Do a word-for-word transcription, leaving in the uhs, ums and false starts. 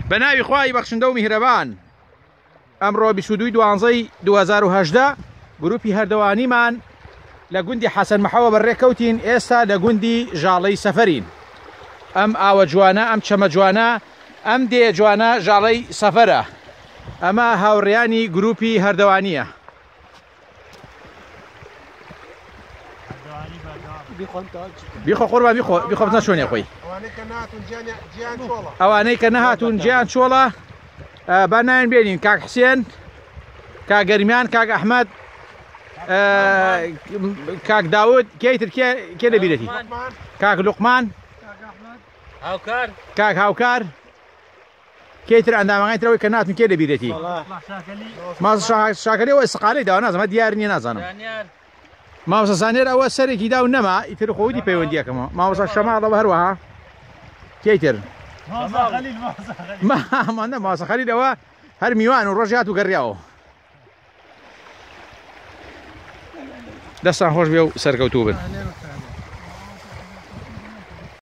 بەناوی خوای بەخشندە و میهرەبان ئەمڕۆ بیست و دوو دوانزەی دوو هەزار و هەژدە گروپی هەردەوانیمان لە گوندی حەسەن مەحەوە بەڕێکەوتین. ئێستا لە گوندی ژاڵەی سەفەرین. ئەم ئاوە جوانە، ئەم چەمە جوانە، ئەم دێ جوانە ژاڵەی سەفەرە. ئەمە هاوڕێیانی گروپی هەردەوانیە. بیخۆ قوربان بیخۆ بیخۆ بزنە چۆنێ خۆی. ئەوانەی کە نەهاتوون گیان چۆڵە با نایان بێنین. کاک حسێن، کاک گەرمیان، کاک ئەحمەد، کاک داود، کێیتر کێ لە بیرەتی؟ کاک لوقمان، کاک هاوکار، کێیتر ئەندامەکانی ترەوەی کە ناتون کێ لە بیرەتی؟ مازە شاکەری ئەوە سقالەی داوە نازانم، دیار نییە نازانم. ماوەسە زانێر ئەوە سەرێکی دا و نەما ئیتر خۆودی پەیوەندیەکەمەوە. ماوەسە شەماڵەوە هەروەها کێیتر؟ مامانە ماسە خەلیلەوە هەر میوان و ڕۆژ هات و گەڕیاوە. دەستان خۆش بێ و سەرکەوتوو بن.